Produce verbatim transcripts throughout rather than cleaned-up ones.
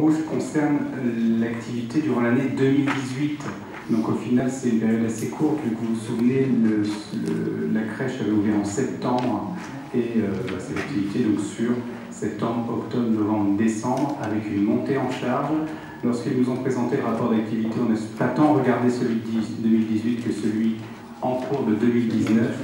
rouge concerne l'activité durant l'année deux mille dix-huit. Donc au final, c'est une période assez courte. Vous vous souvenez, le, le, la crèche avait ouvert en septembre et euh, bah, c'est l'activité donc sur septembre, octobre, novembre, décembre, avec une montée en charge. Lorsqu'ils nous ont présenté le rapport d'activité, on n'a pas tant regardé celui de deux mille dix-huit que celui en cours de deux mille dix-neuf.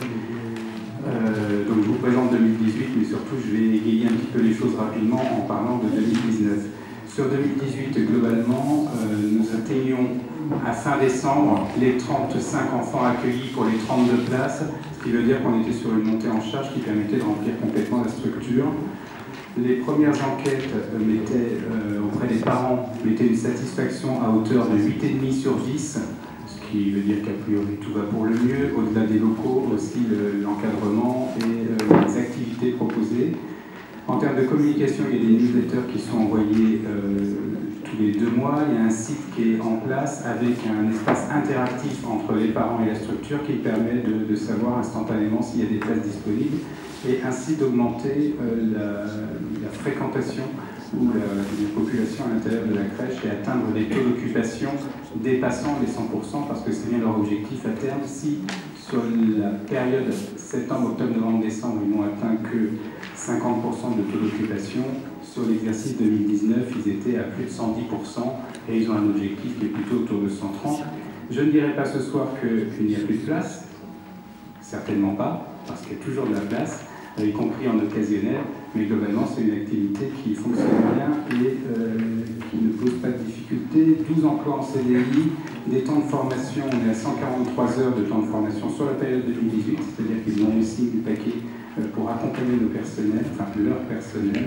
Euh, donc je vous présente deux mille dix-huit, mais surtout je vais égayer un petit peu les choses rapidement en parlant de deux mille dix-neuf. Sur deux mille dix-huit, globalement, euh, nous atteignions à fin décembre les trente-cinq enfants accueillis pour les trente-deux places, ce qui veut dire qu'on était sur une montée en charge qui permettait de remplir complètement la structure. Les premières enquêtes euh, mettaient, euh, auprès des parents mettaient une satisfaction à hauteur de huit virgule cinq sur dix, ce qui veut dire qu'a priori tout va pour le mieux, au-delà des locaux, aussi l'encadrement le, et euh, les activités proposées. En termes de communication, il y a des newsletters qui sont envoyés euh, tous les deux mois. Il y a un site qui est en place avec un espace interactif entre les parents et la structure qui permet de, de savoir instantanément s'il y a des places disponibles et ainsi d'augmenter euh, la, la fréquentation ou la, la population à l'intérieur de la crèche et atteindre des taux d'occupation dépassant les cent pour cent parce que c'est bien leur objectif à terme. Si sur la période septembre, octobre, novembre, décembre, ils n'ont atteint que cinquante pour cent de taux d'occupation, sur l'exercice deux mille dix-neuf, ils étaient à plus de cent dix pour cent et ils ont un objectif qui est plutôt autour de cent trente. Je ne dirais pas ce soir qu'il n'y a plus de place, certainement pas, parce qu'il y a toujours de la place, y compris en occasionnel, mais globalement c'est une activité qui fonctionne bien et euh, qui ne pose pas de difficultés. douze emplois en C D I, des temps de formation, on est à cent quarante-trois heures de temps de formation sur la période deux mille dix-huit, c'est-à-dire qu'ils ont aussi du paquet pour accompagner nos personnels, enfin leur personnel.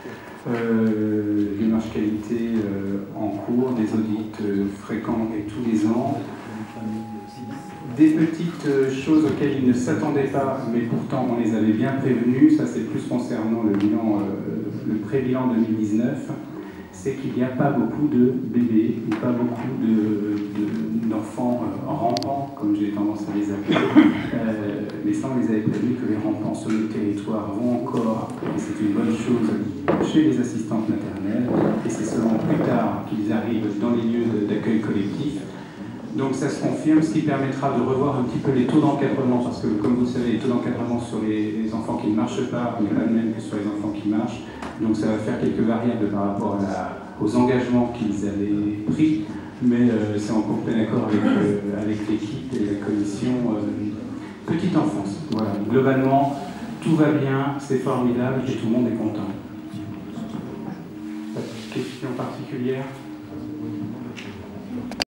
Euh, démarche qualité euh, en cours, des audits euh, fréquents et tous les ans. Des petites euh, choses auxquelles ils ne s'attendaient pas, mais pourtant on les avait bien prévenus, ça c'est plus concernant le bilan, euh, le pré-bilan deux mille dix-neuf, c'est qu'il n'y a pas beaucoup de bébés, pas beaucoup d'enfants de, de, euh, rampants, comme j'ai tendance à les appeler, euh, mais ça on les avait prévenus que les rampants sur le territoire vont encore, et c'est une bonne chose, chez les assistantes maternelles, et c'est seulement plus tard qu'ils arrivent dans les lieux d'accueil collectif. Donc ça se confirme, ce qui permettra de revoir un petit peu les taux d'encadrement, parce que comme vous le savez, les taux d'encadrement sur les, les enfants qui ne marchent pas n'est pas le même que sur les enfants qui marchent. Donc ça va faire quelques variables par rapport à la, aux engagements qu'ils avaient pris, mais euh, c'est en complet accord avec, euh, avec l'équipe et la commission euh, petite enfance. Voilà. Globalement, tout va bien, c'est formidable et tout le monde est content. Pas de questions particulières ?